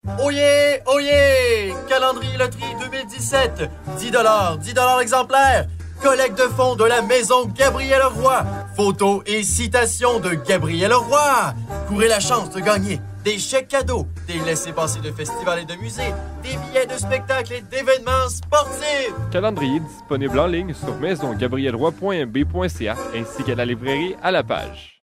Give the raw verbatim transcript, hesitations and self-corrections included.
Oyez, oyez! Calendrier Loterie deux mille dix-sept. dix dollars, dix dollars exemplaires. Collecte de fonds de la maison Gabriel Roy. Photos et citations de Gabriel Roy. Courez la chance de gagner des chèques cadeaux, des laissez-passer de festivals et de musées, des billets de spectacles et d'événements sportifs. Calendrier disponible en ligne sur maison gabriel roy point m b point c a ainsi qu'à la librairie à la page.